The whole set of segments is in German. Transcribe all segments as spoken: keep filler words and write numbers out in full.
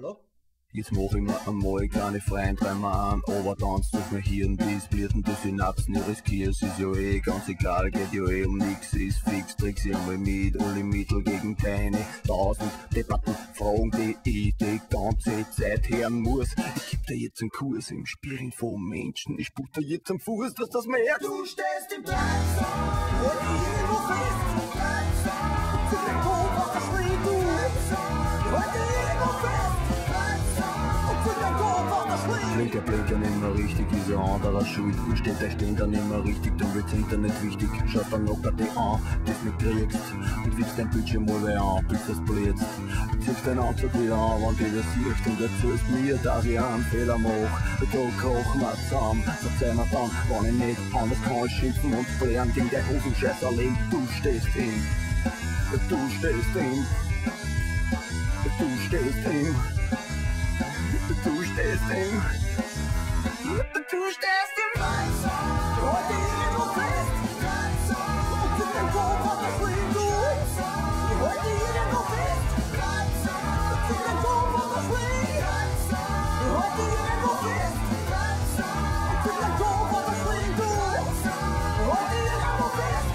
Hallo? Jetzt mach ich mir einmal keine freien Träume an, aber tanzt durch mein Hirn, bis blierten die Synapsen, ich riskier's, ist ja eh ganz egal, geht ja eh um nix, ist fix, tricks ich einmal mit, alle Mittel gegen keine tausend Debatten, Fragen, die ich die ganze Zeit hören muss. Ich geb dir jetzt einen Kurs im Spielen von Menschen, ich spuck dir jetzt am Fuß, dass das merkt. Du stehst im Platz und irgendwo fest, Platz zu dem Hof, was das Schwein du, und irgendwo fest, Platz zu dem Hof, was das Schwein. Blinker, Blinker nicht mehr richtig, ist ein anderer schuld. Steht der Ständer nicht mehr richtig, dann wird's Internet wichtig. Schaut dann locker die an, das mitkriegst. Und wickst dein Bildschirm mal wieder an, bis das blitzt. Ziehst deinen Anzug wieder an, wenn du das siehst. Und erzählst mir, dass ich einen Fehler mach. Da kochen wir zusammen, verzeih mir dann, wenn ich nicht anders kann, schimpfen und blären gegen der Hosenscheiß allein. Du stehst ihm, du stehst ihm, du stehst ihm. Du stehst im, du stehst im Platz und irgendwo fest, und zu dem Kopf, was das Schwein du, und irgendwo fest, und zu dem Kopf, was das Schwein, und irgendwo fest, und zu dem Kopf, was das Schwein du, und irgendwo fest.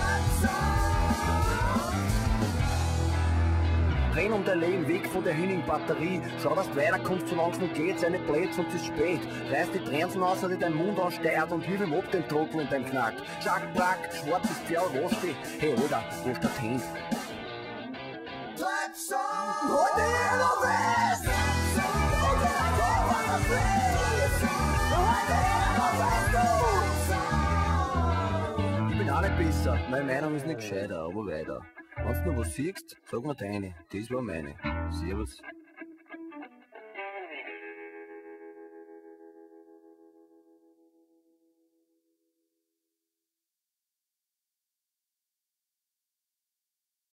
Renn um dein Leben weg von der hünnigen Batterie. Schau, dass du weiterkommst, solange es noch geht. Sei nicht blöd, sonst ist es spät. Reiß die Trensen aus, die dein Mund ansteuert und hilf ihm ab den Trocken in deinem Knack. Schack, plack, schwarzes Pferd, wasch dich. Hey, Alter, wasch das Hemd. Platz on! Und irgendwo fest! Und der Kopf an der Fleece! Und irgendwo fest, du! Ich bin auch nicht besser. Meine Meinung ist nicht gescheiter, aber weiter. Wenn du noch was siehst, sag mir deine, das war meine. Servus.